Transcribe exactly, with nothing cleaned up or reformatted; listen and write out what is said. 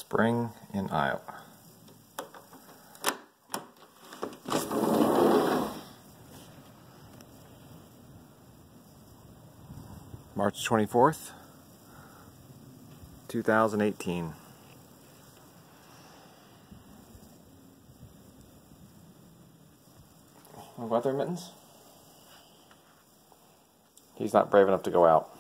spring in Iowa. March twenty-fourth, two thousand eighteen. Want to go out there, Mittens? He's not brave enough to go out.